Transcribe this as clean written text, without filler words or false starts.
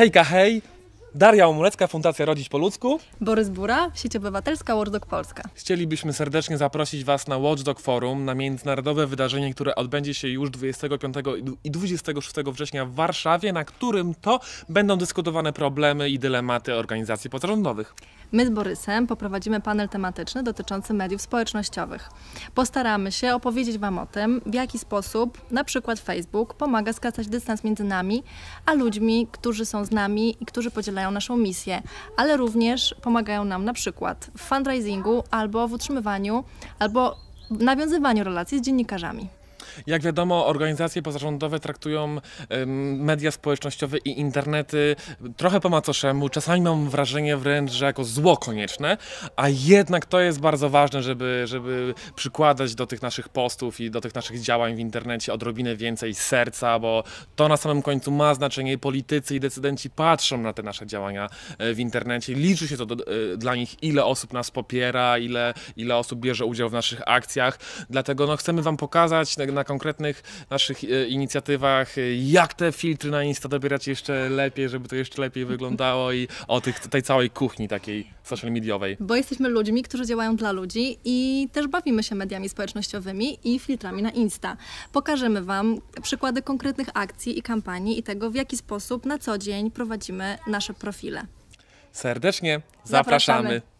Hejka, hej! Daria Omulecka, Fundacja Rodzić po ludzku. Borys Bura, Sieć Obywatelska Watchdog Polska. Chcielibyśmy serdecznie zaprosić Was na Watchdog Forum, na międzynarodowe wydarzenie, które odbędzie się już 25 i 26 września w Warszawie, na którym to będą dyskutowane problemy i dylematy organizacji pozarządowych. My z Borysem poprowadzimy panel tematyczny dotyczący mediów społecznościowych. Postaramy się opowiedzieć Wam o tym, w jaki sposób na przykład Facebook pomaga skracać dystans między nami, a ludźmi, którzy są z nami i którzy podzielają naszą misję, ale również pomagają nam na przykład w fundraisingu albo w utrzymywaniu, albo w nawiązywaniu relacji z dziennikarzami. Jak wiadomo, organizacje pozarządowe traktują media społecznościowe i internety trochę po macoszemu. Czasami mam wrażenie wręcz, że jako zło konieczne, a jednak to jest bardzo ważne, żeby przykładać do tych naszych postów i do tych naszych działań w internecie odrobinę więcej serca, bo to na samym końcu ma znaczenie. Politycy i decydenci patrzą na te nasze działania w internecie. Liczy się to dla nich, ile osób nas popiera, ile osób bierze udział w naszych akcjach. Dlatego chcemy Wam pokazać na konkretnych naszych inicjatywach, jak te filtry na Insta dobierać jeszcze lepiej, żeby to jeszcze lepiej wyglądało i o tej całej kuchni takiej social mediowej. Bo jesteśmy ludźmi, którzy działają dla ludzi i też bawimy się mediami społecznościowymi i filtrami na Insta. Pokażemy Wam przykłady konkretnych akcji i kampanii i tego, w jaki sposób na co dzień prowadzimy nasze profile. Serdecznie zapraszamy.